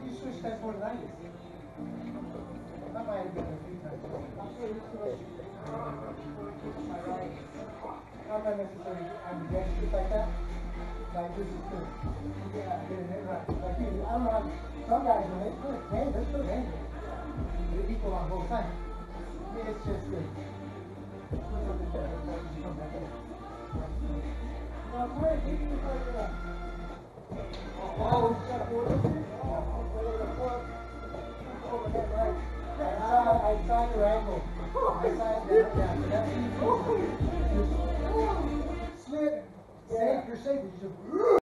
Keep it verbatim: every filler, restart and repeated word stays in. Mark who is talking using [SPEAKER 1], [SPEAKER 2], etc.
[SPEAKER 1] You switched that more than I did. I might have been a few times. I'm not necessarily ambidextrous like that. Like this is good. Yeah, getting it right. Like you, I don't know how some guys when they good, man, they're still dangerous. They're equal on both sides. I mean, it's just good. Now, where did you find that? Oh, it's got more of it. I saw, I saw your angle. I saw it. Yeah, that's easy. Slip. Safe, you're safe. You just.